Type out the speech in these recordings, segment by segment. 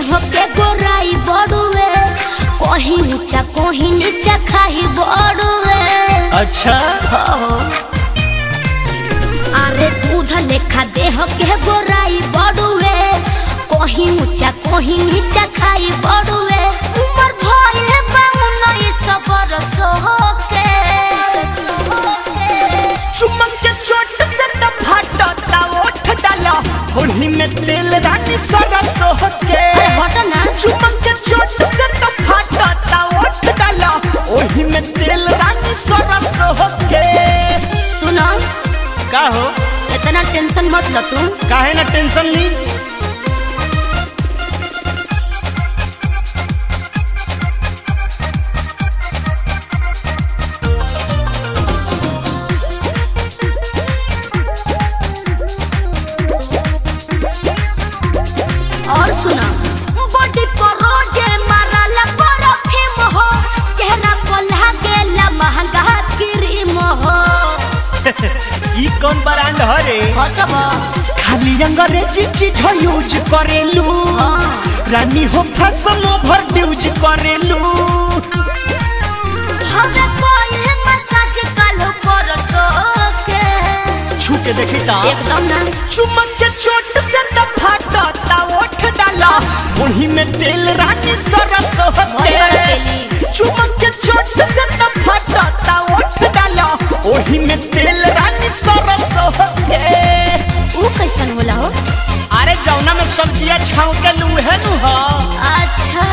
देह के गोराई बड़ुए, कहीं ऊंचा कहीं नीचा खाई बड़ुए। अच्छा अरे दूध लेखा देह के गोराई बड़ुए, कहीं ऊंचा कहीं नीचा खाई बड़ुए। उम्र भइले बा 19 बरस के। चुम्बन के चोट से त फाटता ओठ डाला, होली में तेल रानी सरस के। अरे हट ना। चुम्बन के चोट से त फाटता ओठ डाला, ओही में तेल रानी सरस के। सुनो का हो? इतना टेंशन मत लो तू। काहे ना टेंशन ली? और सुना बॉडी पर रोजे मारला परफ्यूम हो, चेहरा पर लागेला महंगा क्रीम हो। ई कौन ब्रांड हरे? हसब खाली अंग्रेजी चीज यूज करेलू, रानी हो फैशन ओवर यूज करेलू। हमें कोई मसाज कालो परसो के। छू के देखी ता एकदम ना। चुम्बन के चोट से त फाटता ओठ डाला, ओही में तेल रानी सरस के। चुम्बन के चोट से त फाटता ओठ डाला, ओही में तेल रानी सरस के। वो कैसन होला हो? अरे जौना में सब्जियां छाव के लूहे नु हो। अच्छा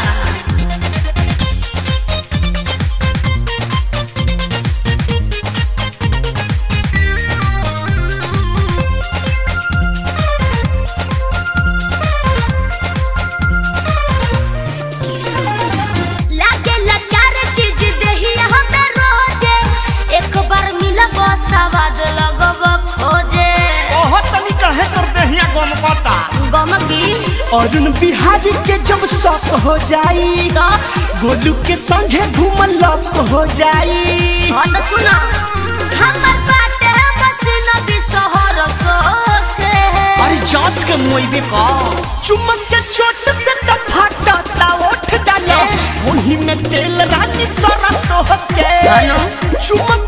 लागेला चार चीज देहिया हमें रोजे, एक बार मिलब स्वाद लगब खोजे। ओहो तनी कहे कर देहिया गम पता गमकी अरुण बिहारी के जब शौक हो जाई, तो गोलू के संगे घूमल लप हो जाई। हाँ तो सुनो हमर बाटे मसीना भी शहर सोखे। अरे जात के मोइबे का चुम्बन के चोट से त फाटता ओठ डाला, उन्हीं में तेल रानी सरस के। चुम्बन